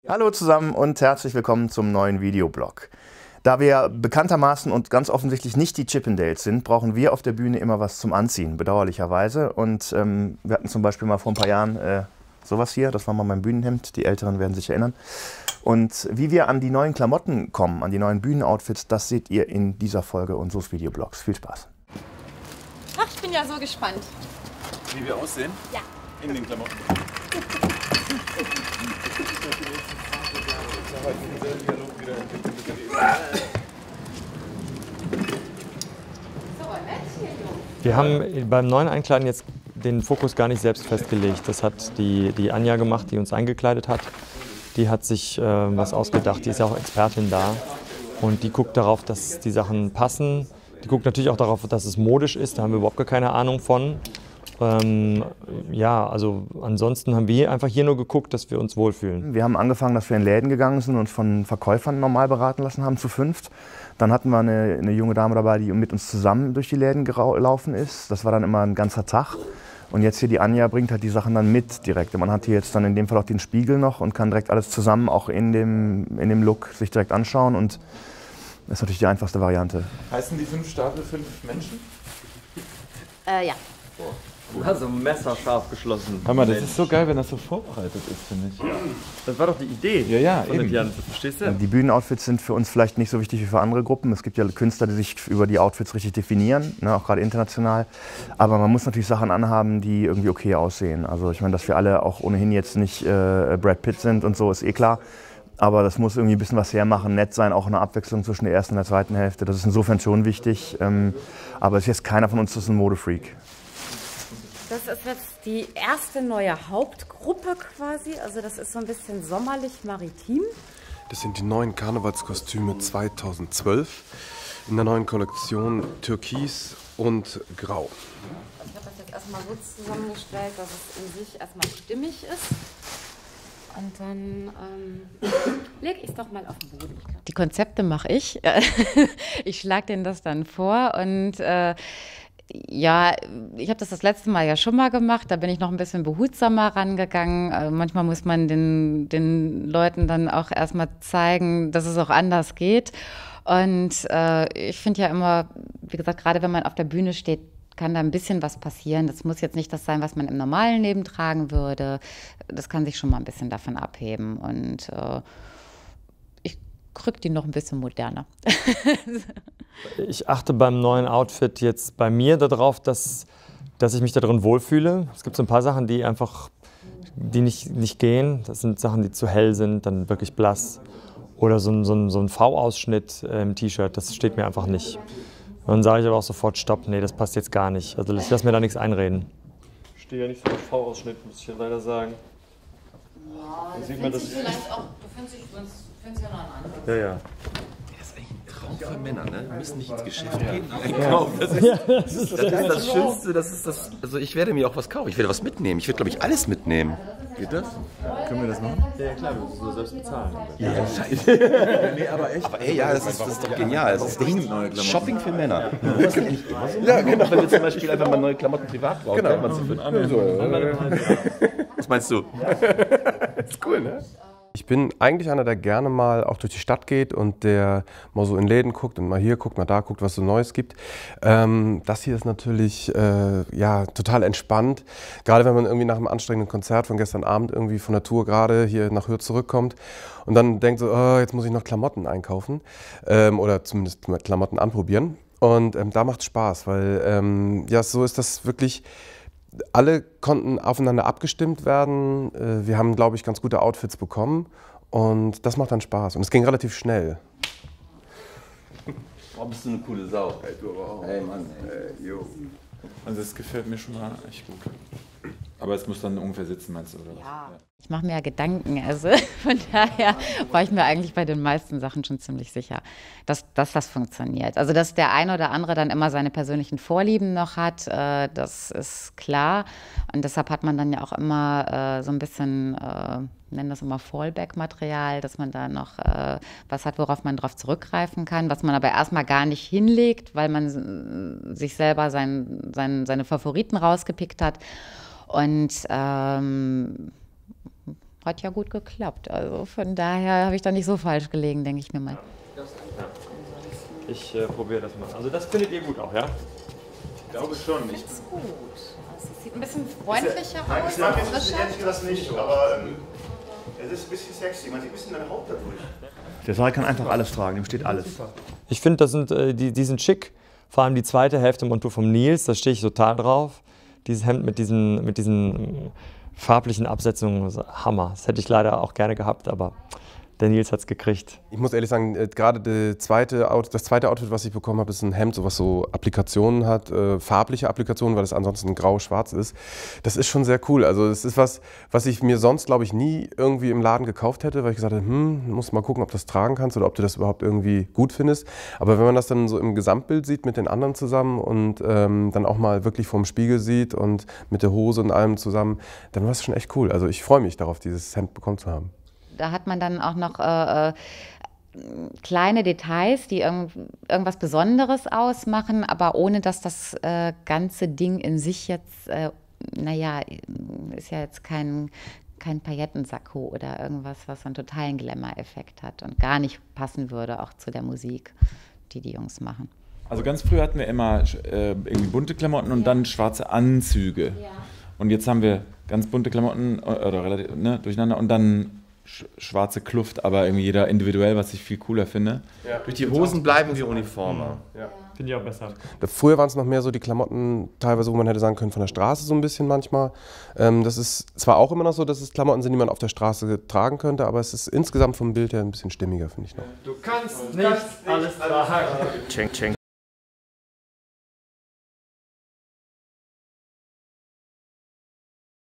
Hallo zusammen und herzlich willkommen zum neuen Videoblog. Da wir bekanntermaßen und ganz offensichtlich nicht die Chippendales sind, brauchen wir auf der Bühne immer was zum Anziehen, bedauerlicherweise. Und wir hatten zum Beispiel mal vor ein paar Jahren sowas hier, das war mal mein Bühnenhemd, die Älteren werden sich erinnern. Und wie wir an die neuen Klamotten kommen, an die neuen Bühnenoutfits, das seht ihr in dieser Folge unseres Videoblogs. Viel Spaß! Ach, ich bin ja so gespannt. Wie wir aussehen? Ja. In den Klamotten. Wir haben beim neuen Einkleiden jetzt den Fokus gar nicht selbst festgelegt. Das hat die Anja gemacht, die uns eingekleidet hat. Die hat sich was ausgedacht, die ist ja auch Expertin da. Und die guckt darauf, dass die Sachen passen. Die guckt natürlich auch darauf, dass es modisch ist, da haben wir überhaupt gar keine Ahnung von. Ja, also ansonsten haben wir einfach hier nur geguckt, dass wir uns wohlfühlen. Wir haben angefangen, dass wir in Läden gegangen sind und uns von Verkäufern normal beraten lassen haben, zu fünft. Dann hatten wir eine junge Dame dabei, die mit uns zusammen durch die Läden gelaufen ist. Das war dann immer ein ganzer Tag. Und jetzt hier die Anja bringt halt die Sachen dann mit direkt. Man hat hier jetzt dann in dem Fall auch den Spiegel noch und kann direkt alles zusammen auch in dem Look sich direkt anschauen. Und das ist natürlich die einfachste Variante. Heißen die 5 Stapel 5 Menschen? Ja. Also messerscharf geschlossen. Hör mal, das ist so geil, wenn das so vorbereitet ist, finde ich. Das war doch die Idee. Ja, von eben. Jan, verstehst du? Die Bühnenoutfits sind für uns vielleicht nicht so wichtig wie für andere Gruppen. Es gibt ja Künstler, die sich über die Outfits richtig definieren, ne, auch gerade international. Aber man muss natürlich Sachen anhaben, die irgendwie okay aussehen. Also ich meine, dass wir alle auch ohnehin jetzt nicht Brad Pitt sind und so, ist eh klar. Aber das muss irgendwie ein bisschen was hermachen, nett sein, auch eine Abwechslung zwischen der ersten und der zweiten Hälfte. Das ist insofern schon wichtig. Aber es ist jetzt keiner von uns, das ist ein Modefreak. Das ist jetzt die erste neue Hauptgruppe quasi. Also das ist so ein bisschen sommerlich-maritim. Das sind die neuen Karnevalskostüme 2012 in der neuen Kollektion Türkis und Grau. Ich habe das jetzt erstmal so zusammengestellt, dass es in sich erstmal stimmig ist. Und dann lege ich es doch mal auf den Boden. Die Konzepte mache ich. Ich schlage denen das dann vor und ja, ich habe das letzte Mal ja schon mal gemacht, da bin ich noch ein bisschen behutsamer rangegangen. Manchmal muss man den Leuten dann auch erstmal zeigen, dass es auch anders geht. Und ich finde ja immer, wie gesagt, gerade wenn man auf der Bühne steht, kann da ein bisschen was passieren. Das muss jetzt nicht das sein, was man im normalen Leben tragen würde. Das kann sich schon mal ein bisschen davon abheben. Und ich kriege die noch ein bisschen moderner. Ich achte beim neuen Outfit jetzt bei mir darauf, dass ich mich da drin wohlfühle. Es gibt so ein paar Sachen, die einfach nicht gehen. Das sind Sachen, die zu hell sind, dann wirklich blass. Oder so ein V-Ausschnitt im T-Shirt, das steht mir einfach nicht. Und dann sage ich aber auch sofort, stopp, nee, das passt jetzt gar nicht. Also ich lasse mir da nichts einreden. Ich stehe ja nicht so auf V-Ausschnitt, muss ich ja leider sagen. Ja, dann sieht man das vielleicht auch, du findest ja noch einen anderen. Ja, ja. Das ist eigentlich ein Traum für Männer, ne? Wir müssen nicht ins Geschäft gehen, einkaufen. Das ist das Schönste, also ich werde mir auch was kaufen, ich werde was mitnehmen. Ich werde, glaube ich, alles mitnehmen. Geht das? Können wir das machen? Ja, klar, du musst nur selbst bezahlen. Ja, scheiße. Nee, aber echt. Aber ey, ja, das ist doch genial. Das ist Shopping für Männer. Ja, genau. Wenn wir zum Beispiel einfach mal neue Klamotten privat brauchen, kann man sie finden. Was meinst du? Ist cool, ne? Ich bin eigentlich einer, der gerne mal auch durch die Stadt geht und der mal so in Läden guckt und mal hier guckt, mal da guckt, was es so Neues gibt. Das hier ist natürlich ja, total entspannt. Gerade wenn man irgendwie nach einem anstrengenden Konzert von gestern Abend irgendwie von der Tour gerade hier nach Hürth zurückkommt und dann denkt so, oh, jetzt muss ich noch Klamotten einkaufen oder zumindest mal Klamotten anprobieren. Und da macht es Spaß, weil ja, so ist das wirklich. Alle konnten aufeinander abgestimmt werden. Wir haben, glaube ich, ganz gute Outfits bekommen und das macht dann Spaß. Und es ging relativ schnell. Oh, bist du eine coole Sau. Ey, du aber auch. Ey, Mann, ey. Jo. Also das gefällt mir schon mal echt gut. Aber es muss dann ungefähr sitzen, meinst du, oder was? Ja. Ich mache mir ja Gedanken, also von daher war ich mir eigentlich bei den meisten Sachen schon ziemlich sicher, dass das funktioniert. Also dass der eine oder andere dann immer seine persönlichen Vorlieben noch hat, das ist klar. Und deshalb hat man dann ja auch immer so ein bisschen, nennen das immer Fallback-Material, dass man da noch was hat, worauf man drauf zurückgreifen kann, was man aber erstmal gar nicht hinlegt, weil man sich selber seine Favoriten rausgepickt hat. Und Hat ja gut geklappt. Also von daher habe ich da nicht so falsch gelegen, denke ich mir mal. Ich probiere das mal. Also das findet ihr gut auch, ja? Ich glaube schon. Ich finde es gut. Also es sieht ein bisschen freundlicher aus. Ich mag jetzt ehrlich gesagt nicht, aber es ist ein bisschen sexy. Man sieht ein bisschen deine Haut dadurch. Der Saal kann einfach alles tragen, dem steht alles. Ich finde, das sind, die sind schick. Vor allem die zweite Hälfte Montur vom Nils, da stehe ich total drauf. Dieses Hemd mit diesen farblichen Absetzungen, Hammer. Das hätte ich leider auch gerne gehabt, aber der Nils hat es gekriegt. Ich muss ehrlich sagen, gerade das zweite Outfit, was ich bekommen habe, ist ein Hemd, was so Applikationen hat, farbliche Applikationen, weil es ansonsten grau-schwarz ist. Das ist schon sehr cool. Also es ist was ich mir sonst, glaube ich, nie irgendwie im Laden gekauft hätte, weil ich gesagt habe, muss mal gucken, ob du das tragen kannst oder ob du das überhaupt irgendwie gut findest. Aber wenn man das dann so im Gesamtbild sieht mit den anderen zusammen und dann auch mal wirklich vorm Spiegel sieht und mit der Hose und allem zusammen, dann war es schon echt cool. Also ich freue mich darauf, dieses Hemd bekommen zu haben. Da hat man dann auch noch kleine Details, die irgendwas Besonderes ausmachen, aber ohne dass das ganze Ding in sich jetzt, ist ja jetzt kein Paillettensacko oder irgendwas, was einen totalen Glamour-Effekt hat und gar nicht passen würde, auch zu der Musik, die die Jungs machen. Also ganz früh hatten wir immer irgendwie bunte Klamotten und dann schwarze Anzüge. Ja. Und jetzt haben wir ganz bunte Klamotten oder relativ durcheinander und dann schwarze Kluft, aber irgendwie jeder individuell, was ich viel cooler finde. Ja. Durch die Hosen bleiben wir uniformer. Ja. Finde ich auch besser. Früher waren es noch mehr so die Klamotten, teilweise, wo man hätte sagen können, von der Straße so ein bisschen manchmal. Das ist zwar auch immer noch so, dass es Klamotten sind, die man auf der Straße tragen könnte, aber es ist insgesamt vom Bild her ein bisschen stimmiger, finde ich noch. Du kannst nicht alles tragen. Cheng, cheng.